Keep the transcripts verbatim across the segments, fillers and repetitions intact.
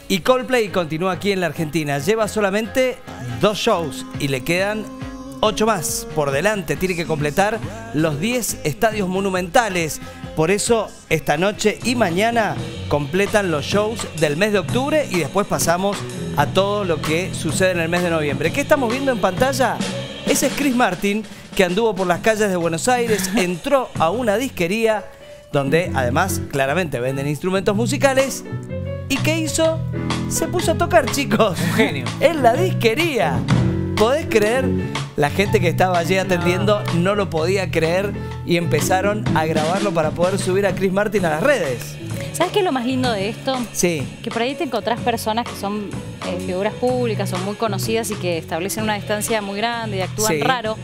Y Coldplay continúa aquí en la Argentina. Lleva solamente dos shows y le quedan ocho más por delante. Tiene que completar los diez estadios monumentales. Por eso esta noche y mañana completan los shows del mes de octubre y después pasamos a todo lo que sucede en el mes de noviembre. ¿Qué estamos viendo en pantalla? Ese es Chris Martin, que anduvo por las calles de Buenos Aires, entró a una disquería donde además claramente venden instrumentos musicales. ¿Y qué hizo? Se puso a tocar, chicos. Un genio. En la disquería. ¿Podés creer? La gente que estaba allí atendiendo no lo podía creer y empezaron a grabarlo para poder subir a Chris Martin a las redes. ¿Sabes qué es lo más lindo de esto? Sí. Que por ahí te encontrás personas que son eh, figuras públicas, son muy conocidas y que establecen una distancia muy grande y actúan Sí. raro.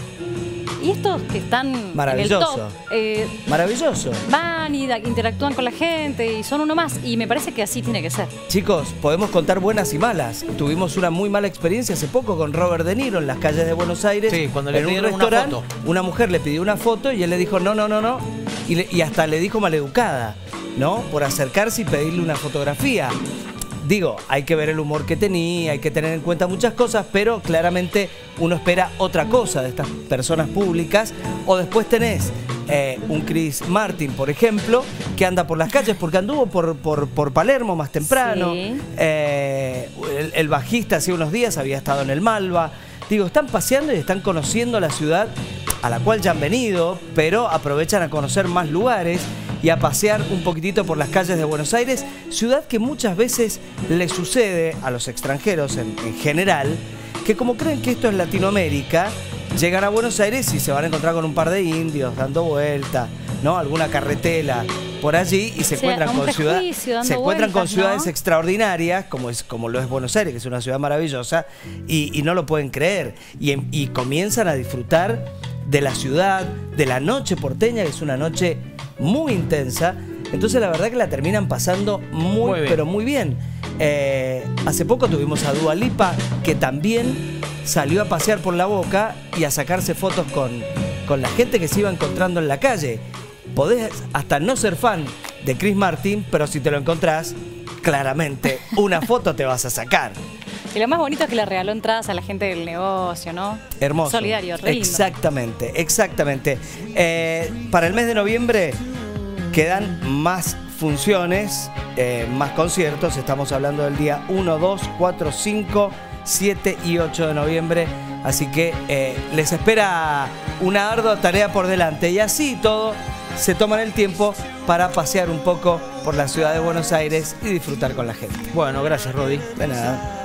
Y estos que están en el Maravilloso. top, eh, Maravilloso. van y da- interactúan con la gente y son uno más. Y me parece que así tiene que ser. Chicos, podemos contar buenas y malas. Tuvimos una muy mala experiencia hace poco con Robert De Niro en las calles de Buenos Aires. Sí, cuando le en un pidieron una restaurante, foto. una mujer le pidió una foto y él le dijo no, no, no, no. Y, le- y hasta le dijo maleducada, ¿no? Por acercarse y pedirle una fotografía. Digo, hay que ver el humor que tenía, hay que tener en cuenta muchas cosas, pero claramente uno espera otra cosa de estas personas públicas. O después tenés eh, un Chris Martin, por ejemplo, que anda por las calles porque anduvo por, por, por Palermo más temprano. Sí. Eh, el, el bajista hace unos días había estado en el Malva. Digo, están paseando y están conociendo la ciudad a la cual ya han venido, pero aprovechan a conocer más lugares y a pasear un poquitito por las calles de Buenos Aires, ciudad que muchas veces le sucede a los extranjeros en, en general, que como creen que esto es Latinoamérica, llegan a Buenos Aires y se van a encontrar con un par de indios dando vuelta, ¿no? Alguna carretela por allí y se O sea, encuentran un con ciudades, prejuicio, dando se encuentran con vueltas, ciudades ¿no? extraordinarias, como es como lo es Buenos Aires, que es una ciudad maravillosa, y, y no lo pueden creer y, em- y comienzan a disfrutar de la ciudad, de la noche porteña, que es una noche muy intensa. Entonces la verdad que la terminan pasando muy, Muy bien. pero muy bien. Eh, hace poco tuvimos a Dua Lipa, que también salió a pasear por la Boca y a sacarse fotos con, con la gente que se iba encontrando en la calle. Podés hasta no ser fan de Chris Martin, pero si te lo encontrás, claramente una foto te vas a sacar. Y lo más bonito es que le regaló entradas a la gente del negocio, ¿no? Hermoso. Solidario, re lindo. Exactamente, exactamente. Eh, para el mes de noviembre quedan más funciones, eh, más conciertos. Estamos hablando del día uno, dos, cuatro, cinco, siete y ocho de noviembre. Así que eh, les espera una ardua tarea por delante. Y así todo se toman el tiempo para pasear un poco por la ciudad de Buenos Aires y disfrutar con la gente. Bueno, gracias, Rodi. De nada.